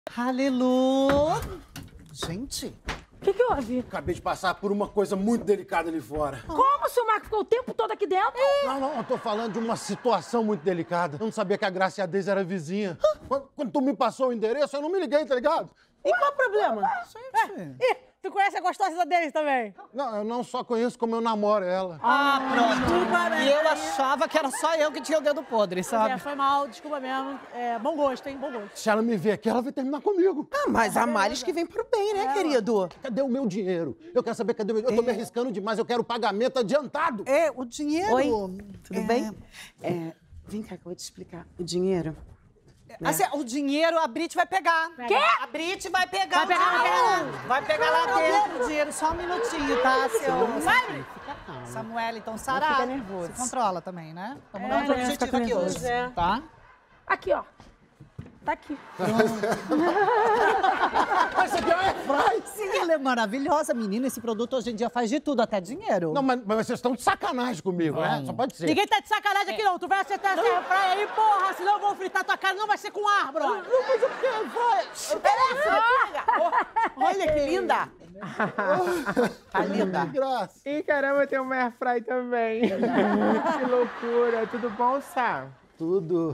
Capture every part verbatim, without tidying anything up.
Aleluia! Gente, O que que houve? Acabei de passar por uma coisa muito delicada ali fora. Como se o Marco ficou o tempo todo aqui dentro? Não, não, eu tô falando de uma situação muito delicada. Eu não sabia que a Graça e a Deise eram vizinha. Quando, quando tu me passou o endereço, eu não me liguei, tá ligado? E qual o problema? gente. Ih, tu conhece a gostosa deles também? Não, eu não só conheço como eu namoro ela. Ah, pronto. parabéns. E eu achava que era só eu que tinha o dedo podre, É, sabe? foi mal, desculpa mesmo. É, bom gosto, hein? Bom gosto. Se ela me ver aqui, ela vai terminar comigo. Ah, mas a Maris que vem pro bem, né, querido? Cadê o meu dinheiro? Eu quero saber cadê o meu... Eu tô me arriscando demais, eu quero pagamento adiantado. É, o dinheiro... Oi, tudo é, bem? É, vem cá que eu vou te explicar. O dinheiro... Assim, o dinheiro a Brit vai pegar. Quê? A Brit vai pegar Vai pegar, vai pegar. Vai pegar lá dentro o dinheiro. Só um minutinho, tá, seu... Vai! Samuel, então, Sará. Não fica nervoso. Se controla também, né? Vamos É, dar um né? objetivo Fica aqui nervoso, hoje, é. tá? Aqui, ó. Tá aqui. Mas isso aqui é um airfry. Sim, ela é maravilhosa, menina. Esse produto hoje em dia faz de tudo, até dinheiro. Não, mas, mas vocês estão de sacanagem comigo, né? Não. Só pode ser. Ninguém tá de sacanagem aqui, não. Tu vai acertar essa airfryer aí, porra. Senão eu vou fritar tua cara. Não vai ser com ar, brother. Não, mas eu quero airfry. Olha que linda! Tá linda. Graça. Ih, caramba, tem uma airfry também. Que loucura. Tudo bom, Sá? Tudo.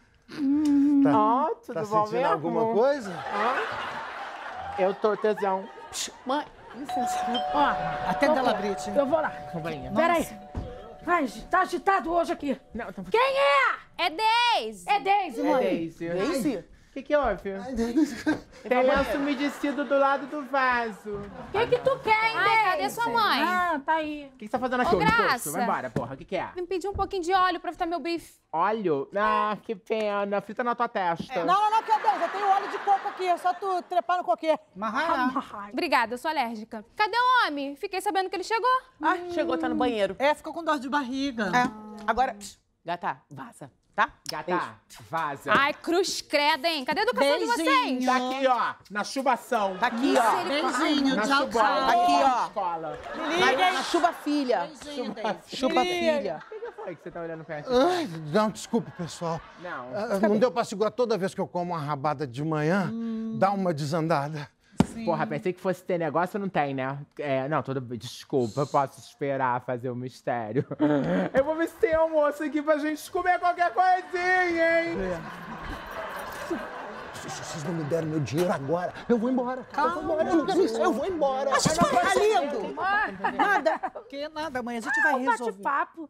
Ó, tudo Tá bom sentindo mesmo? alguma coisa? Eu tô tesão. Mãe, licença. Ó, Atenda ela, Brit. eu vou lá. Venha. Peraí. Ai, tá agitado hoje aqui. Não, tá... Quem é? É Deise! É Deise, É mãe. Daisy. Daisy? O que que houve? Tem lenço umedecido do lado do vaso. O que que tu quer, hein, Ai, cadê Deise? sua mãe? Ah, tá aí. O que que você tá fazendo aqui, Ô, ô, no posto? Graça. Vai embora, porra. O que que é? Vim pedir um pouquinho de óleo pra fritar meu bife. Óleo? Ah, que pena. Frita na tua testa. Não, não, não, que Deus. Eu tenho óleo de coco aqui. É só tu trepar no coquê. Marraia. Obrigada, eu sou alérgica. Cadê o homem? Fiquei sabendo que ele chegou. Ah, chegou, tá no banheiro. É, ficou com dor de barriga. É, agora... psh, gata, vaza, tá? Gata, vaza. Ai, cruz credo, hein? Cadê a educação de vocês? Beijinho. Tá aqui, ó. Na chubação. Tá aqui, ó. Beijinho, Na tchau, chubola. tchau. Aqui, ó. Na escola. Na, na chuva filha. Chupa filha. O que que foi que você tá olhando perto? Ai, não, desculpe, pessoal. Não. Ah, não deu pra segurar toda vez que eu como uma rabada de manhã, dá uma desandada. Porra, pensei que fosse ter negócio, não tem, né? É, não, tudo bem, desculpa, eu posso esperar fazer o mistério. Eu vou ver se tem almoço aqui pra gente comer qualquer coisinha, hein? Se vocês não me derem meu dinheiro agora, eu vou embora. Eu vou embora, eu não quero isso, eu vou embora. Mas vai ficar lindo. Nada. Que nada, mãe. A gente vai resolver. Bate-papo.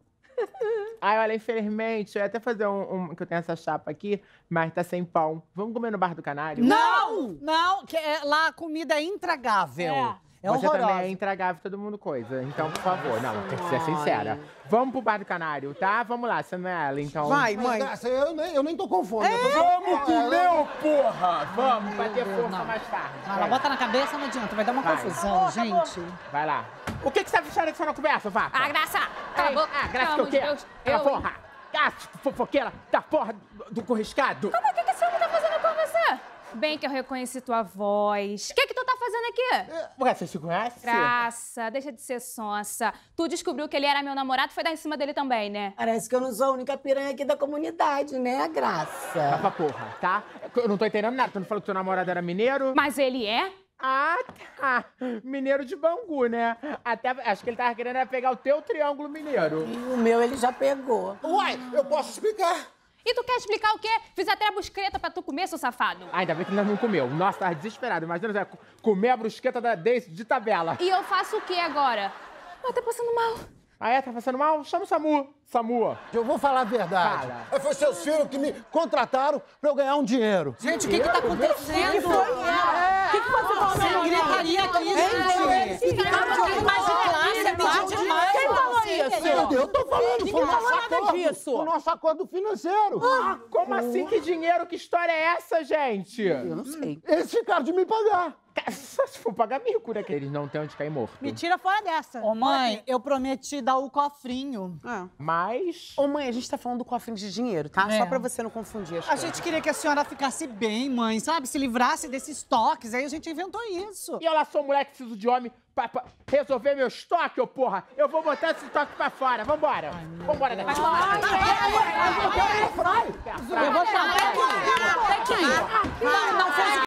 Ai, olha, infelizmente, eu ia até fazer um, um... que eu tenho essa chapa aqui, mas tá sem pão. Vamos comer no Bar do Canário? Não! Não, que é- lá a comida é intragável. É. É Você horrorosa. também é intragável, todo mundo coisa. Então, por favor, não, tem que ser sincera. Vamos pro Bar do Canário, tá? Vamos lá, Samuela, então. Vai, Mas, mãe. Graça, eu nem, eu nem tô com fome. eu tô- Vamos comer, ô porra! Vamos, vai ter força não. mais tarde. Ela Vai. bota na cabeça, não adianta. Vai dar uma Vai. confusão, gente. Vai lá. O que que você tá fechando que você não conversa, vaca? Ah, Graça! Cala a Ei, boca. Ah, Graça, que Pelo o quê? amor de Deus. É, Eu, hein? porra! Ah, fofoqueira da porra do, do corriscado! Como é que esse homem tá fazendo com você? Bem que eu reconheci tua voz. O que que tu tá fazendo aqui? Ué, você se conhece? Graça, deixa de ser sonsa. Tu descobriu que ele era meu namorado, foi dar em cima dele também, né? Parece que eu não sou a única piranha aqui da comunidade, né, Vai Graça? pra porra, tá? Eu não tô entendendo nada. Tu não falou que teu namorado era mineiro? Mas ele é? Ah, tá. Mineiro de Bangu, né? Até, acho que ele tava querendo pegar o teu triângulo mineiro. E o meu ele já pegou. Uai, eu posso explicar. E tu quer explicar o quê? Fiz até a brusqueta pra tu comer, seu safado. Ah, ainda bem que ele não comeu. Nossa, tava desesperado. Imagina você comer a brusqueta da Daisy de tabela. E eu faço o quê agora? Eu tô passando mal. Ah, é? Tá passando mal? Chama o Samu. Samu. Eu vou falar a verdade. Fala. É, foi seus filhos que me contrataram pra eu ganhar um dinheiro. Gente, o que que tá acontecendo? O que que você falou? Sem gritaria aqui, gente. Fica um pouquinho mais de classe, é pedir demais. Quem falou isso? Eu tô falando, foi o nosso falou nada acordo. disso. O nosso acordo financeiro. Como assim? Que dinheiro? Que história é essa, gente? Eu não sei. Eles ficaram de me pagar. Só se for pagar mico, né? Que eles não têm onde cair morto. Me tira fora dessa. Ô, mãe, eu prometi dar o cofrinho. Ah. Mas... Ô, mãe, a gente tá falando do cofrinho de dinheiro, tá? É. Só pra você não confundir as A coisas. gente queria que a senhora ficasse bem, mãe, sabe? Se livrasse desses toques. Aí a gente inventou isso. E eu lá sou mulher que preciso de homem pra, pra resolver meu estoque, ô porra. Eu vou botar esse estoque pra fora. Vambora. Vambora daqui. Eu vou chamar. Não, não fez